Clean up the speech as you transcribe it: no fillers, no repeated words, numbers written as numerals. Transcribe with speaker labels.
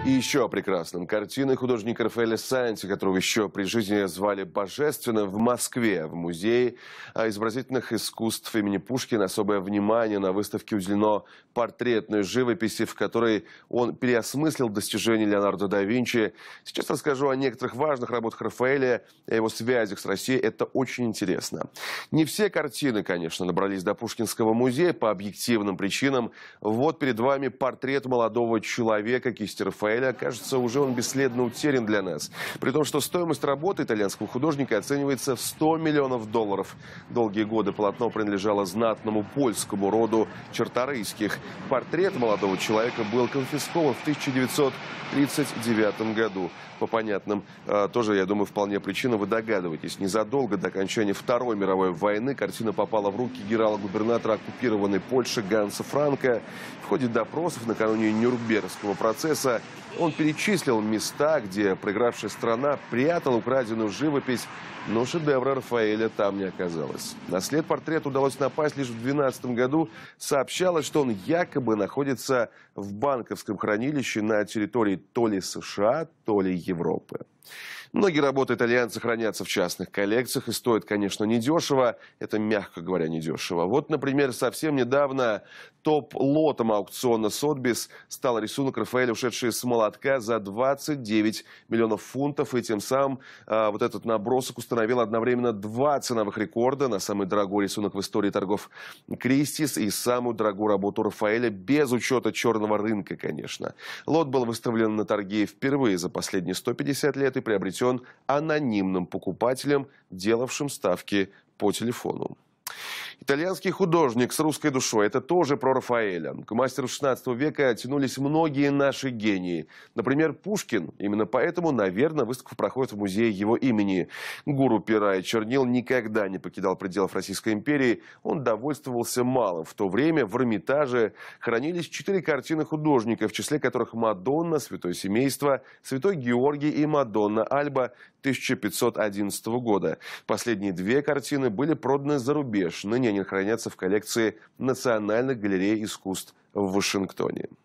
Speaker 1: И еще о прекрасном. Картины художника Рафаэля Санти, которого еще при жизни звали Божественно, в Москве, в Музее изобразительных искусств имени Пушкина особое внимание на выставке уделено портретной живописи, в которой он переосмыслил достижения Леонардо да Винчи. Сейчас расскажу о некоторых важных работах Рафаэля, о его связях с Россией. Это очень интересно. Не все картины, конечно, набрались до Пушкинского музея по объективным причинам. Вот перед вами портрет молодого человека кисти Рафаэля. Кажется, уже он бесследно утерян для нас. При том, что стоимость работы итальянского художника оценивается в $100 миллионов. Долгие годы полотно принадлежало знатному польскому роду Czartoryskich. Портрет молодого человека был конфискован в 1939 году. По понятным, тоже, я думаю, вполне причинам вы догадываетесь. Незадолго до окончания Второй мировой войны картина попала в руки генерала-губернатора оккупированной Польши Ганса Франка. В ходе допросов накануне Нюрнбергского процесса он перечислил места, где проигравшая страна прятала украденную живопись, но шедевра Рафаэля там не оказалось. На след портрета удалось напасть лишь в 2012 году. Сообщалось, что он якобы находится в банковском хранилище на территории то ли США, то ли Европы. Многие работы итальянца хранятся в частных коллекциях и стоят, конечно, недешево. Это, мягко говоря, недешево. Вот, например, совсем недавно топ-лотом аукциона Сотбис стал рисунок Рафаэля, ушедший с молотка за 29 миллионов фунтов. И тем самым вот этот набросок установил одновременно два ценовых рекорда на самый дорогой рисунок в истории торгов Кристис и самую дорогую работу Рафаэля без учета черного рынка, конечно. Лот был выставлен на торги впервые за последние 150 лет и приобретен анонимным покупателем, делавшим ставки по телефону. Итальянский художник с русской душой – это тоже про Рафаэля. К мастеру XVI века тянулись многие наши гении. Например, Пушкин. Именно поэтому, наверное, выставка проходит в музее его имени. Гуру пера и чернил никогда не покидал пределов Российской империи. Он довольствовался малым. В то время в Эрмитаже хранились 4 картины художника, в числе которых «Мадонна», «Святое семейство», «Святой Георгий» и «Мадонна Альба» 1511 года. Последние 2 картины были проданы за рубеж. Ныне они хранятся в коллекции Национальной галереи искусств в Вашингтоне.